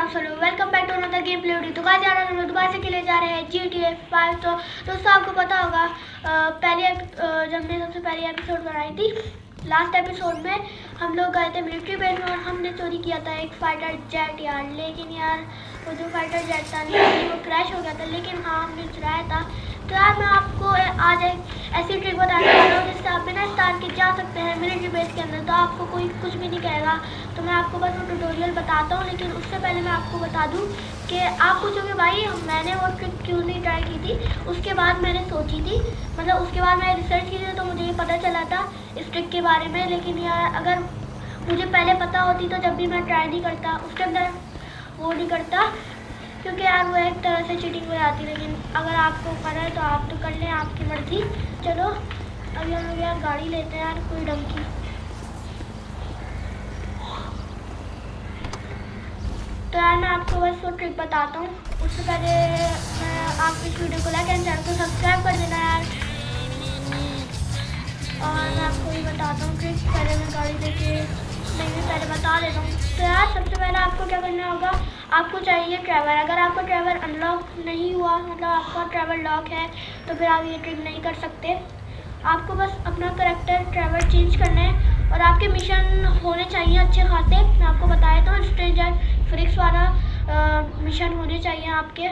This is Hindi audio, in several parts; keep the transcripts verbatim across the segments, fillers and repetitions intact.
आप सब लोग welcome back to another game play video. तो गाइस यार हम लोग दोबारा से खेले जा रहे हैं जी टी ए फाइव। तो दोस्तों आपको पता होगा पहले जब हमने सबसे पहले एपिसोड बनाई थी, लास्ट एपिसोड में हम लोग गए थे मिलिट्री बेस में और हमने चोरी किया था एक फाइटर जेट यार। लेकिन यार वो जो फाइटर जेट था नहीं वो क्रैश हो गया था, लेकिन हाँ हमने चुराया था। तो यार मैं आपको आज एक ऐसी ट्रिक बताने वाला हूँ जिससे आप बिना स्टार के जा सकते हैं मिलिट्री बेस के अंदर। तो आपको कोई कुछ भी नहीं कहेगा। तो मैं आपको बस वो ट्यूटोरियल बताता हूँ, लेकिन उससे पहले मैं आपको बता दूँ कि आप पूछोगे भाई मैंने वो ट्रिक क्यों नहीं ट्राई की थी। उसके बाद मैंने सोची थी, मतलब उसके बाद मैंने रिसर्च की थी, तो मुझे ये पता चला था इस ट्रिक के बारे में। लेकिन यार अगर मुझे पहले पता होती तो जब भी मैं ट्राई नहीं करता उस टाइम वो नहीं करता, क्योंकि यार वो एक तरह से चीटिंग हो जाती। लेकिन अगर आपको करना है तो आप तो कर लें, आपकी मर्जी। चलो अभी हम लोग यार गाड़ी लेते हैं यार कोई ढंग की। तो यार मैं आपको बस वो ट्रिक बताता हूँ। उससे पहले मैं आप इस वीडियो को लाइक एंड चैनल को सब्सक्राइब कर देना यार। और मैं आपको ये बताता हूँ ट्रिक। पहले मैं गाड़ी लेके नहीं मैं पहले बता देता हूँ। तो यार सबसे पहले आपको क्या करना होगा, आपको चाहिए ट्रैवल। अगर आपका ट्रैवल अनलॉक नहीं हुआ, मतलब आपका ट्रैवल लॉक है, तो फिर आप ये ट्रिक नहीं कर सकते। आपको बस अपना करैक्टर ट्रैवल चेंज करना है और आपके मिशन होने चाहिए अच्छे खासे। मैं आपको बताया था स्ट्रेंजर फ्रिक्स वाला आ, मिशन होने चाहिए आपके।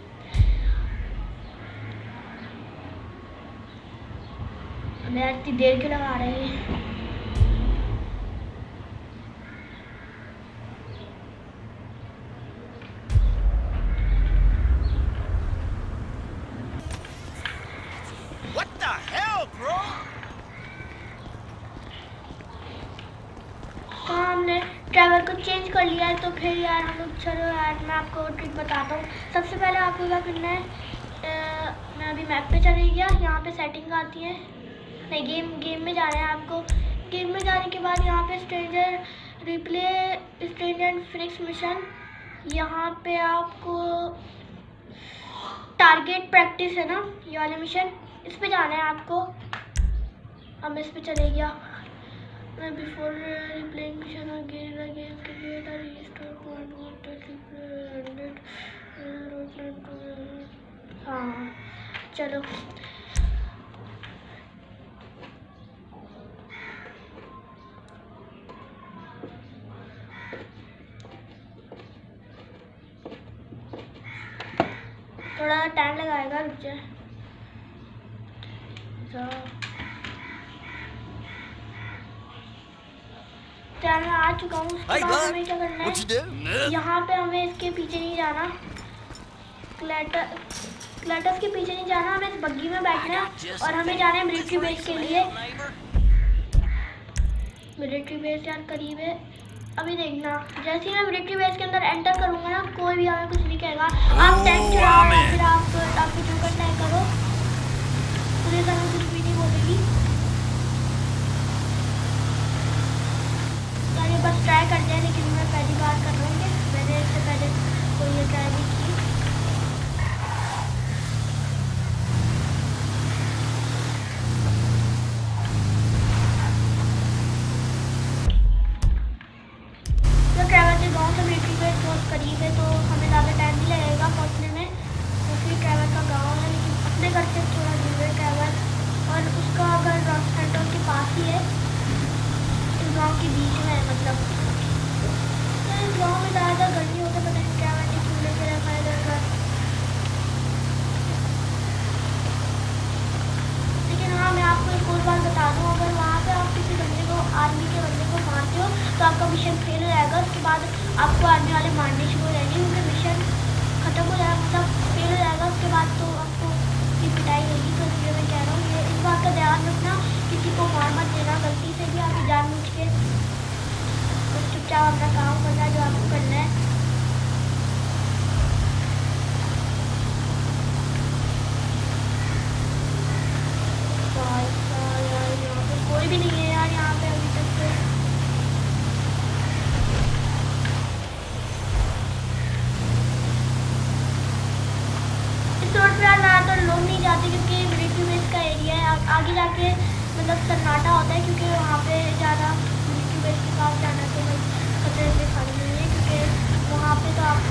मैं इतनी देर क्यों लगा रही है। ट्रैवल को चेंज कर लिया है तो फिर यार हम लोग चलो यार मैं आपको ट्रिक बताता हूँ। सबसे पहले आपको क्या करना है, आ, मैं अभी मैप पे चले गया। यहाँ पे सेटिंग आती है, नहीं गेम गेम में जा रहे हैं आपको। गेम में जाने के बाद यहाँ पे stranger replay stranger freaks mission, यहाँ पे आपको टारगेट प्रैक्टिस है ना ये वाले मिशन, इस पे जाना है आपको। अब मैं इस पे चले गया। मैं before replaying mission again again create a restore point wanted hundred. हाँ चलो थोड़ा टाइम लगाएगा, रुक जाए। मैं आ चुका हूँ। उसके बाद हमें क्या करना है, यहाँ पे हमें इसके पीछे नहीं जाना, क्लैटस के पीछे नहीं जाना, हमें इस बग्गी में बैठना है और हमें जाना है मिलिट्री बेस के लिए। मिलिट्री बेस यार करीब है। अभी देखना जैसे ही मैं मिलिट्री बेस के अंदर एंटर करूँगा ना, कोई भी हमें कुछ नहीं कहेगा। आप टैंक चलाओ या फिर आप आपको जो करना है करो, पुलिस हमें कुछ भी नहीं बोलेगी। बस ट्राई करते हैं, लेकिन मैं पहली बार कर रहा हूँ, मैंने इससे पहले कोई ये ट्राई नहीं की। तो ट्रैवल के गाँव से मिलिट्री बेस बहुत करीब है, तो हमें ज़्यादा टाइम नहीं लगेगा पहुँचने में। तो फिर ट्रैवल का गाँव है, लेकिन अपने घर से थोड़ा दूर है ट्रैवल, और उसका घर रॉक सेंटर के पास ही है, इस गाँव के बीच में है। मतलब गाँव में ज़्यादा गर्मी होता है, पता नहीं क्या मैंने क्यों लेके रखा है इधर घर। लेकिन हाँ मैं आपको एक और बात बता दूँ, अगर वहाँ पे आप किसी बंदे को आर्मी के बंदे को मारते हो तो आपका मिशन फेल हो जाएगा। उसके बाद आपको आर्मी वाले मारने शुरू हो जाएंगे, क्योंकि मिशन खत्म हो जाएगा, मतलब फेल हो जाएगा। उसके बाद तो आपको की पिटाई होगी। तो इसलिए मैं कह रहा हूँ ये इस बात का ध्यान रखना, किसी को मार मत देना गलती से भी, आगे जानबूझ के। चुपचाप अपना काम करना है जो आपको करना है। यार यहाँ पे कोई भी नहीं है यार, यहाँ पे अभी तक तो। इस रोड पे यार ज़्यादातर लोग नहीं जाते, क्योंकि मिलिट्री बेस का एरिया है। आगे जाके मतलब सन्नाटा होता है, क्योंकि वहाँ पे ज़्यादा मिलिट्री बेस के पास जाना तो खतरे से खाली नहीं है, क्योंकि वहाँ पे तो आप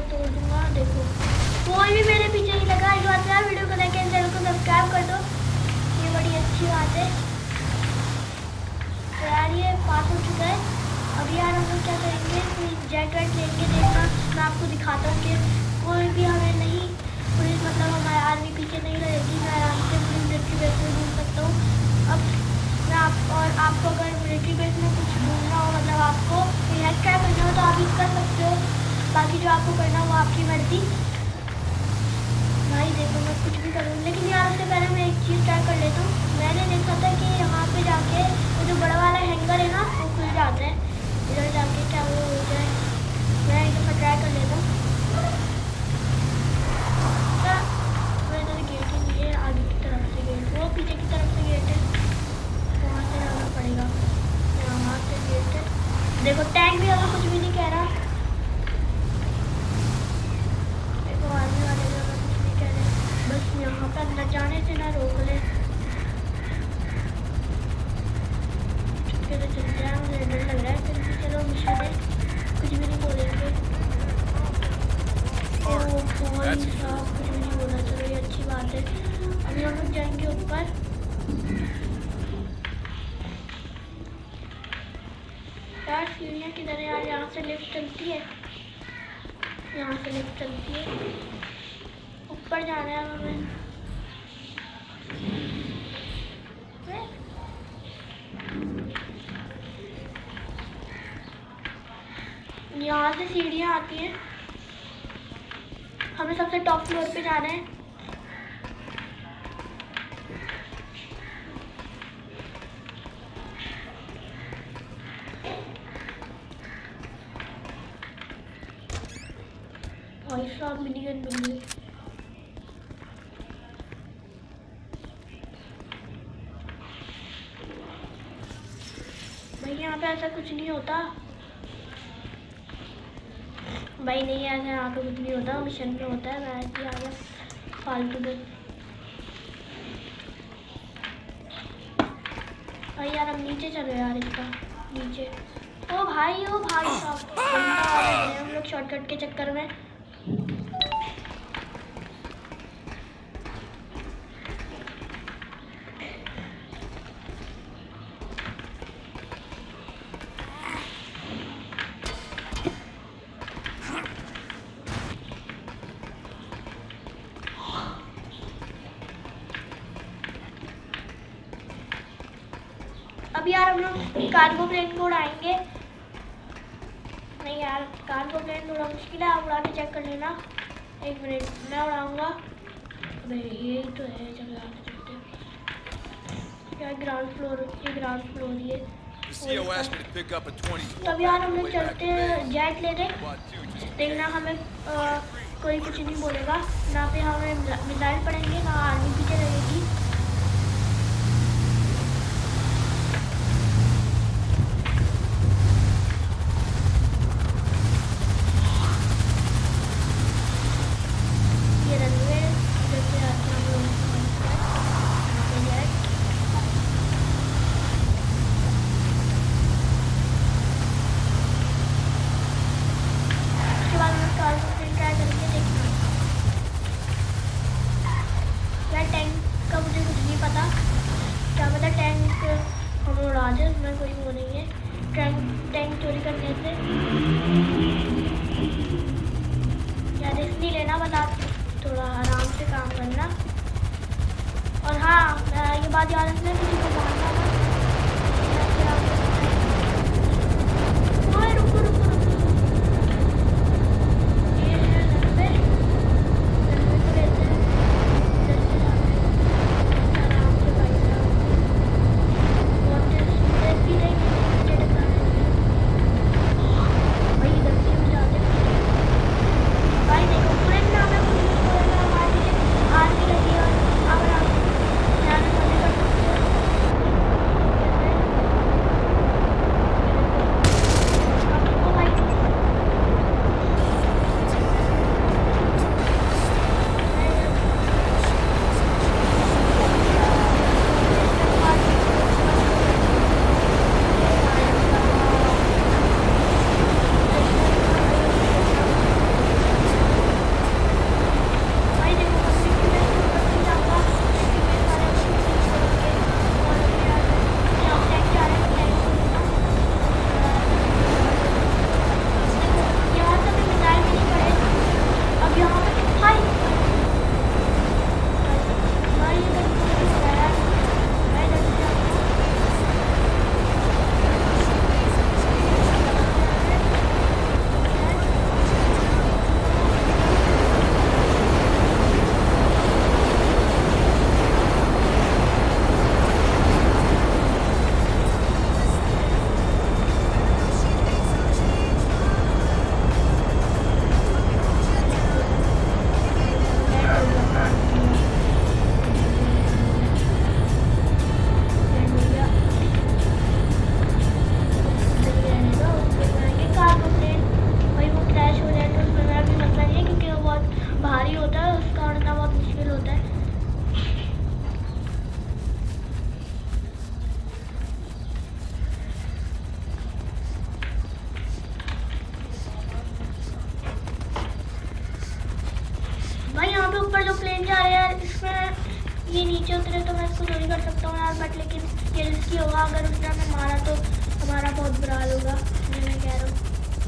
तोड़ दूंगा। देखो कोई भी मेरे पीछे नहीं लगा। इस बात से यार वीडियो को लाइक एंड चैनल को सब्सक्राइब कर दो, ये बड़ी अच्छी बात है। तो यार ये पास हो चुका है। अब यार हम लोग क्या करेंगे, कोई जेट वेट लेंगे। देखना मैं आपको दिखाता हूँ कि कोई भी हमें नहीं, पुलिस मतलब हमारे आर्मी पीछे नहीं रहेगी। मैं आराम से पुलिस मिलिट्री बेस में ढूंढ सकता हूँ। अब मैं आप और आपको अगर मिलिट्री बेस में कुछ ढूंढना हो, मतलब आपको हैक ट्राई करना हो तो आप भी कर सकते हो। बाकी जो आपको करना हो वो आपकी मर्जी। भाई देखो मैं कुछ भी करूँ, लेकिन यार उससे पहले मैं एक चीज़ ट्राई कर लेता हूँ। मैंने देखा था कि यहाँ पे जाके वो जो बड़ा वाला हैंगर है ना वो खुल जाता है। इधर जाके क्या वो हो जाए, मैं एक दफ़ा ट्राई कर लेता हूँ। मैं इधर गेट ही नहीं है, आगे की तरफ से गेट, वो पीछे की तरफ से गेट है, वहाँ से जाना पड़ेगा। यहाँ से गेट है। देखो टैंक भी अगर कुछ भी नहीं कह रहा। देखो आने वाले अगर कुछ नहीं कह रहे, बस यहाँ पर अंदर जाने से ना रोक ले। चुपके से चलते हैं, मुझे डर लग रहा है। फिर भी चलो मिशन है, कुछ भी नहीं बोलेंगे। ओ भाई साहब कुछ भी नहीं बोला, चलो ये अच्छी बात है। अभी हम लोग जाएंगे ऊपर। यार सीढ़ियाँ किधर है यार, यहाँ से लिफ्ट चलती है, यहाँ से लिफ्ट चलती है, ऊपर जाना है हमें। यहाँ से सीढ़ियाँ आती हैं, हमें सबसे टॉप फ्लोर पे जाना है। भाई साहब मिनी गन मिल गई। भाई यहाँ पे ऐसा कुछ नहीं होता। भाई नहीं ऐसा यहाँ पे कुछ नहीं होता, मिशन में होता है। मैं ऐसे आ गया फालतू में। भाई यार हम नीचे चलो यार, इसका नीचे। ओ भाई ओ भाई साहब हम लोग शॉर्टकट के चक्कर में। अब यार हम लोग कार्गो प्लेन को उड़ाएंगे। नहीं यार कार्गो प्लेन थोड़ा मुश्किल है, आप उड़ा के चेक कर लेना। एक मिनट मैं उड़ाऊंगा। अबे यही तो है, चलो यहाँ पे चलते हैं। यार ग्राउंड फ्लोर, ये ग्राउंड फ्लोर ये। तब यार हम लोग चलते हैं जेट लेने। देखना हमें आ, कोई कुछ नहीं बोलेगा ना, पे हमें मिसाइल पड़ेंगे ना आर्मी पीछे रहेगी। में कोई वो नहीं है टैंक टैंक चोरी करने से। यार रिस्क नहीं लेना, बस आप थोड़ा आराम से काम करना। और हाँ ये बात याद रखना, किसी को मारना मत। रुको रुको रुको, ये है रनवे, रनवे को लेते हैं इधर से आराम से भाई साहब। बहुत तेज भी नहीं भाई, इधर से भी जाते भाई। देखो पूरे नाम है पुलिस को हमारी आरती लगी और अब आराम से जाने वाले कर सकते हो। ये नीचे उतरे तो मैं इसको चोरी कर सकता हूँ यार, बट लेकिन ये रिस्की होगा। अगर उसने हमें मारा तो हमारा बहुत बुरा हाल होगा, मैं कह रहा हूँ।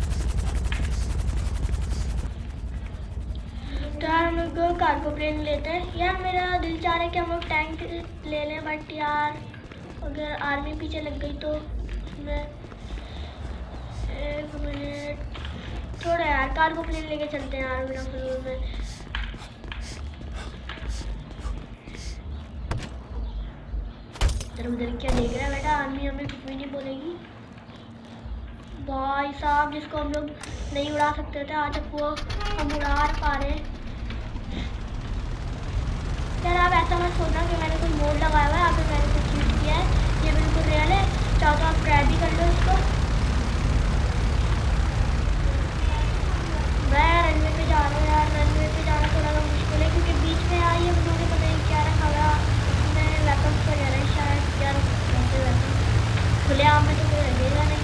तो यार हम लोग कार्गो प्लेन लेते हैं। यार मेरा दिल चाह रहा है कि हम लोग टैंक ले लें, बट यार अगर आर्मी पीछे लग गई तो मैं एक मिनट थोड़ा यार कार्गो प्लेन लेके चलते हैं यार बिना फजूल में। इधर उधर क्या देख रहा है बेटा, आर्मी हमें कुछ भी नहीं बोलेगी। भाई साहब जिसको हम लोग नहीं उड़ा सकते थे आज वो हम उड़ा पा रहे हैं। यार आप ऐसा मत सोचना कि मैंने कोई मोड लगाया हुआ है, यहाँ पे मैंने कुछ चीज किया है, ये बिल्कुल रियल है। चाहो तो आप ट्राई भी कर लो इसको। मैं रनवे पे जा रहा हूँ यार, रनवे पे जाना थोड़ा सा मुश्किल है क्योंकि बीच में यार ये मुझे पता नहीं क्या रखा हुआ है वेपन्स वगैरह, शायद यार वैसे वैसे खुले आम में तो कोई लगेगा नहीं।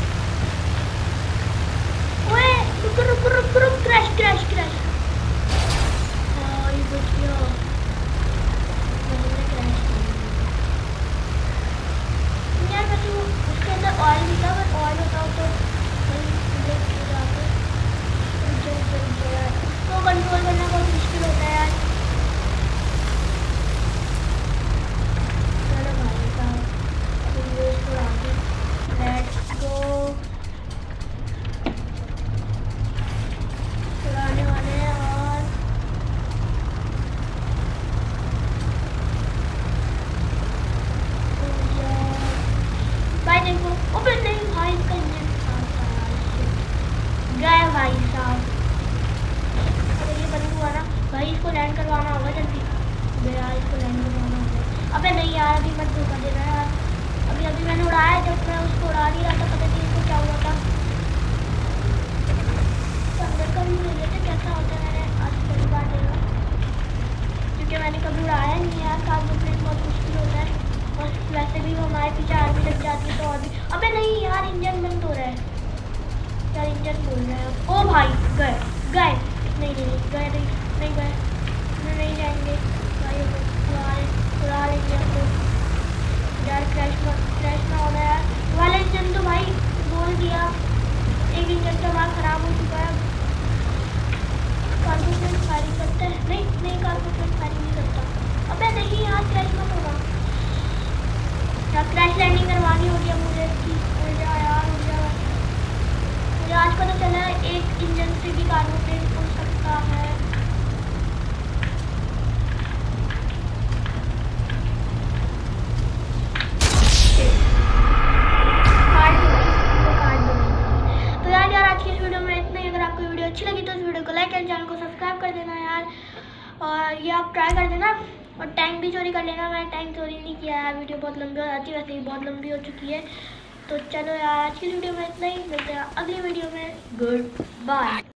ओए रुक रुक रुक रुक, क्रैश क्रैश क्रैश। हाँ ये बच गया, मैंने क्रैश किया यार। वैसे उसके अंदर ऑयल भी था, बट ऑयल बताओ तो उसको कंट्रोल करना बहुत मुश्किल होता है यार। चलो भाई साहब अभी इसको आगे लेट्स गो, चलाने वाले हैं। और भाई देखो, ओपन नहीं भाई, इसका इंजन गया भाई साहब। अगर ये बंद हुआ ना भाई, इसको लैंड करवाना होगा जल्दी। यार इसको लैंड करवाना होगा। अबे नहीं यार अभी मत धोखा देना यार, अभी अभी मैंने उड़ाया, जब मैं उसको उड़ा नहीं रहा था पता नहीं इसको क्या हुआ था। अंदर का भी ले लेते कैसा होता है, मैंने आज पहली बार देखा क्योंकि मैंने कभी उड़ाया नहीं यार। कार्गो प्लेन बहुत मुश्किल होता है, और वैसे भी हमारे पीछे आर्मी लग जाती है तो और भी। अबे नहीं यार इंजन बंद हो रहा है यार, इंजन बोल रहा है। ओ भाई गए गए, नहीं नहीं गए नहीं नहीं गए, नहीं जाएंगे भाई, उड़ा लेंगे हमको यार। क्रैश क्रैश ना होना यार, वाला इंजन तो भाई बोल दिया, एक इंजन तो हमारा खराब हो चुका है। कार्गो प्लेन फायरिंग करते हैं, नहीं नहीं कार्गो प्लेन फायरिंग नहीं करता। अबे नहीं यार क्रैश मत होगा यार, क्रैश लैंडिंग करवानी होगी अब मुझे। उड़ जा यार उड़ जा, मुझे आज पता चला है एक इंजन से भी कार्गो प्लेन उड़ सकता है। तो यार यार आज की इस वीडियो में इतना ही। अगर आपको वीडियो अच्छी लगी तो इस वीडियो को लाइक एंड चैनल को सब्सक्राइब कर देना यार, और ये आप ट्राई कर देना। और टैंक भी चोरी कर लेना, मैंने टैंक चोरी नहीं किया यार, वीडियो बहुत लंबी हो जाती है, वैसे ही बहुत लंबी हो चुकी है। तो चलो यार आज की वीडियो में इतना ही, मिलते हैं अगली वीडियो में। Good bye.